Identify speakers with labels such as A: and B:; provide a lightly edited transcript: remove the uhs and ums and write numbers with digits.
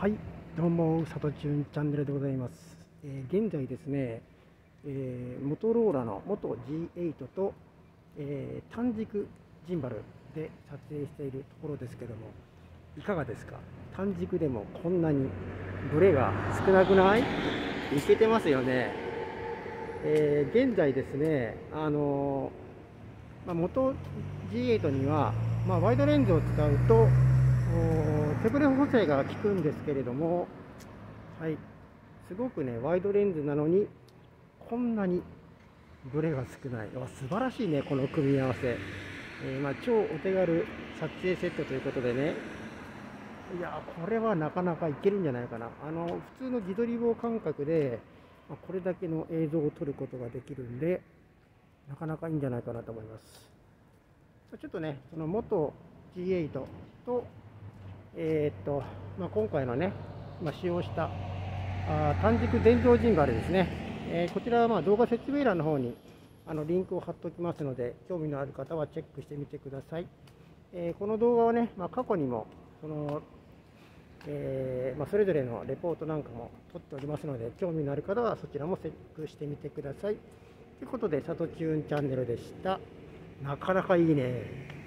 A: はい、どうも、サトチューンチャンネルでございます。現在ですね、モトローラの元 G8 と、単軸ジンバルで撮影しているところですけども、いかがですか？単軸でもこんなにブレが少なくない？いけてますよね。現在ですね、元 G8 には、ワイドレンズを使うと手ブレ補正が効くんですけれども、はい、すごくね、ワイドレンズなのにこんなにブレが少ない。素晴らしいね、この組み合わせ。超お手軽撮影セットということでね、いやこれはなかなかいけるんじゃないかな。普通の自撮り棒感覚で、これだけの映像を撮ることができるんで、なかなかいいんじゃないかなと思います。ちょっとね、その元 G8 と、今回のね、使用した単軸電動ジンバルですね。こちらは動画説明欄の方にリンクを貼っておきますので、興味のある方はチェックしてみてください。この動画はね、過去にもそれぞれのレポートなんかも撮っておりますので、興味のある方はそちらもチェックしてみてください。ということで、サトチューンチャンネルでした。なかなかいいね。